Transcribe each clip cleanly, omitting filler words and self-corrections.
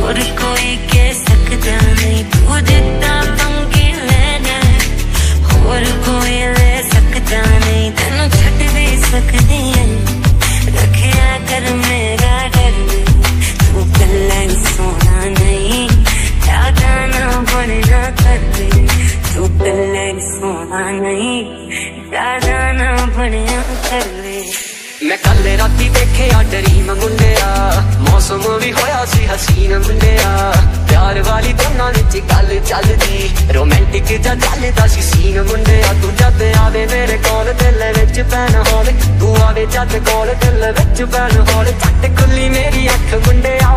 और कोई कह सकता नहीं तू जितना पंगे लेना और कोई ले सकता नहीं तेनू छड़ भी सकती है रखिया कर मेरा डर तू कल्ला सोना नहीं ज्यादा ना बनना कर तू कल्ला सोना नहीं ज्यादा ना बनना कर ले। मैं कल राती देखे ड्रीम मुंडिया मौसम भी होया सी हसीन मुंडिया प्यार वाली दोनों विच गल चलदी रोमांटिक जा चलदा सी सीन मुंडिया तू जद आवे मेरे कोल दिल विच पैन होले तू आवे जद कोल दिल विच पैन होले झट खुली मेरी अख मुंडिया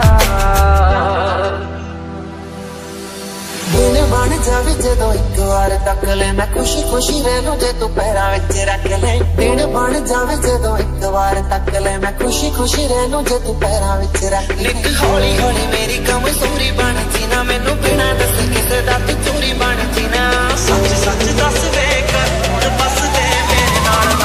दिन बन जावे जदों एक बार तक ले मैं खुशी खुशी रहूं जे तू पैरां विच रख ले दिन बन जावे जदों एक बार तक ले मैं खुशी खुशी रहूं जे तू पैरां विच रख ले हौली हौली मेरी कमजोरी बन जी ना मैनू बिना दस किसे दा तू चोरी बन जी ना सच सच दस वे कर हुण बस दे मेरे नाल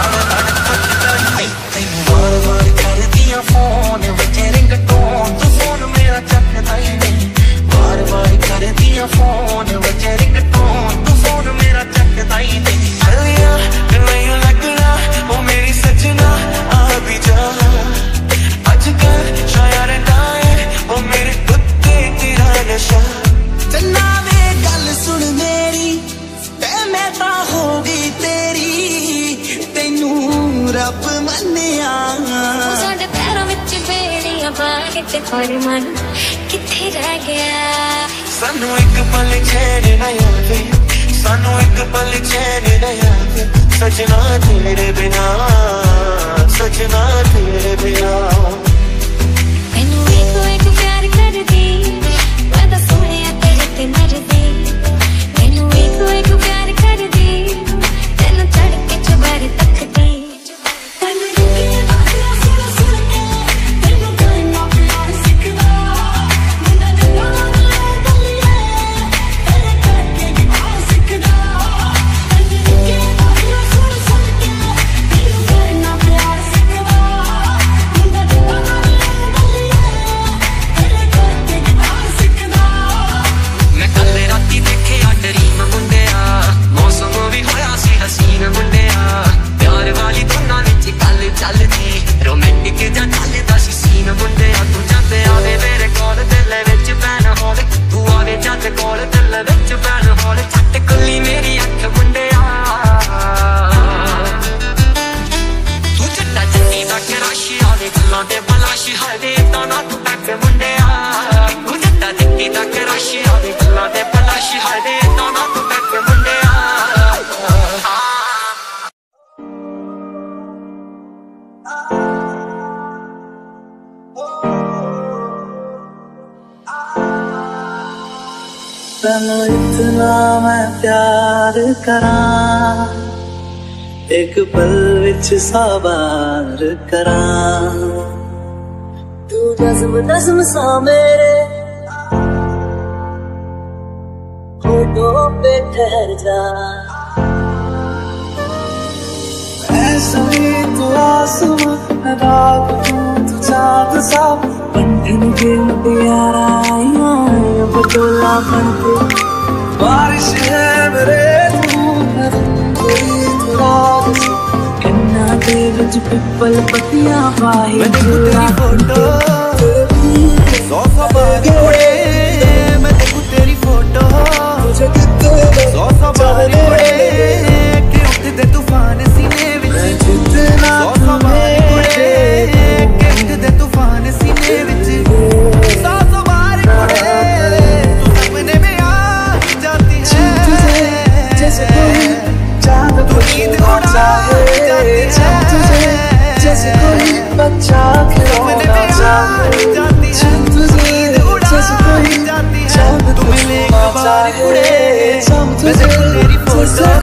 तैनू बार बार करदियां फोन विच रिंगटोन तू फोन मेरा चकदा ही नहीं बार बार करदियां फोन विच रिंगटोन तू फोन मेरा चकदा ही नहीं चलिया नहीं लगना ओ मेरी सजना आ भी जा अजकल शायर डाए ओ मेरे कुत्ते तेरा नशा चन्ना वे गल सुन मेरी ते मैं ता हो गई तेरी तेनू रब मन्निया साडे पैरों विच बेड़ियां पा के ते थोड़े मन किथे रह गया सानू एक पल चैन न आवे सानू एक पल चैन न आवे सजना तेरे बिना सजना तेरे बिना मैनू एक प्यार कर दी मैं तो सोनिया तेरे ते मरदी मैनू एक प्यार कर दी तेनू चढ़ के चुबारे तकदी तैनू इतना मैं प्यार करां एक पल विच साबार करां तू नज़्म नज़्म सा मेरे होठों पे ठहर जा ऐसा ही तू आसमां रात तू चाँद सा बंधन के मुटियारा बटोला बनके बारिश है मेरे कन्ना दे विच पिपल पत्तियां पाई मैं तेरी फोटो 100 बार